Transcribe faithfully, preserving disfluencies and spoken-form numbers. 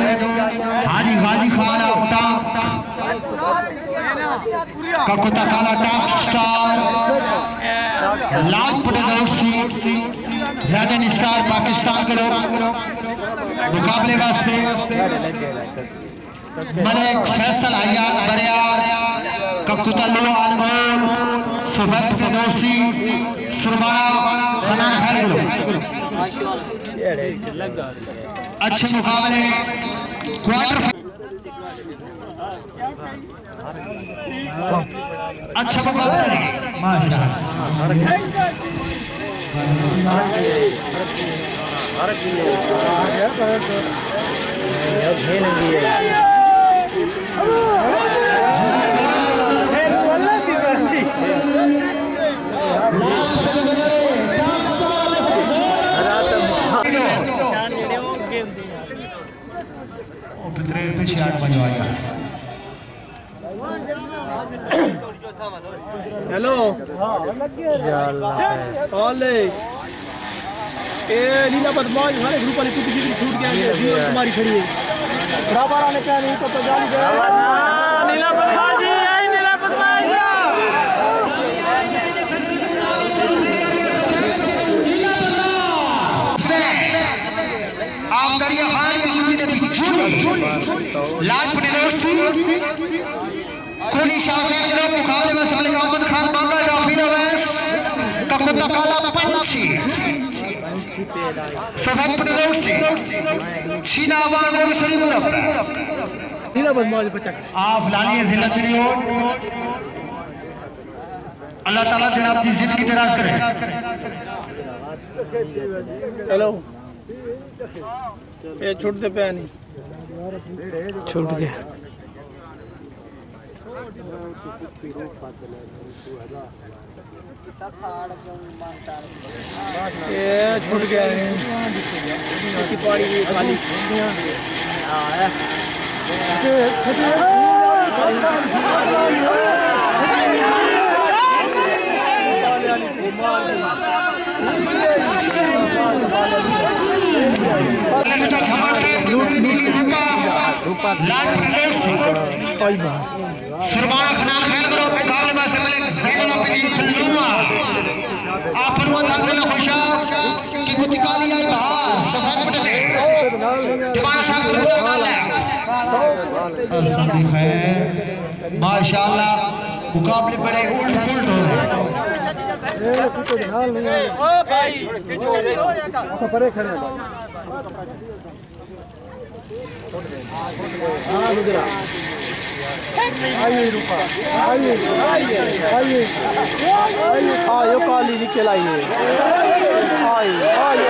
हाजी गाजी खान आपटा ककुता काला top star लाल पटे दौड़सी राजा निसार पाकिस्तान के लोग मुकाबले वास्ते मलिक फैसल हयात बरियार ककुता लो अनमोल सफेद पटे दौड़सी सुरमाया खनान खान के लोग अच्छे मुकाबले क्वार्टर अच्छा मुकाबला है हेलो ओले ए लीला बदमाश हमारे ग्रुप वाले टूट गई छूट गया ये जीवन तुम्हारी खड़ी है बराबर आने क्या नहीं तो तो जान गया लीला बदमाश जी आई लीला बदमाश आप दरिया खान की जूती ने झूठी लाज पटे दोस्ती कोली शासन के लोग मुकाबले में साले अहमद खान बांगा डॉफिन वैस ककुता काला पंछी सफेद पटे दोस्ती चीना आवाज और शरीफ रफ्ता लीला बदमाश बच्चा आप लालिए जिला चलिए अल्लाह ताला जनाब की जिंदगी दराज करे हेलो ये छूटते पे नहीं छूट गया ये छूट गया पानी खाली सुरमाना खनान खेल करो मुकाबले में से मलिक ज़ैनुल आबिदीन खल्लूमा आप परवा तंज़िला खुशा की कुछ काली आई बाहर सफेद पटे थे जमाना साहब पूरा काल है संदीप है माशाल्लाह मुकाबले बड़े उल्ट पुल्ट हो रहे हैं ओ भाई परे खड़े हाँ गुजरा आइए रूपा आइए आइए आइए आइए हाँ यो काली निकल आइए आइए आइए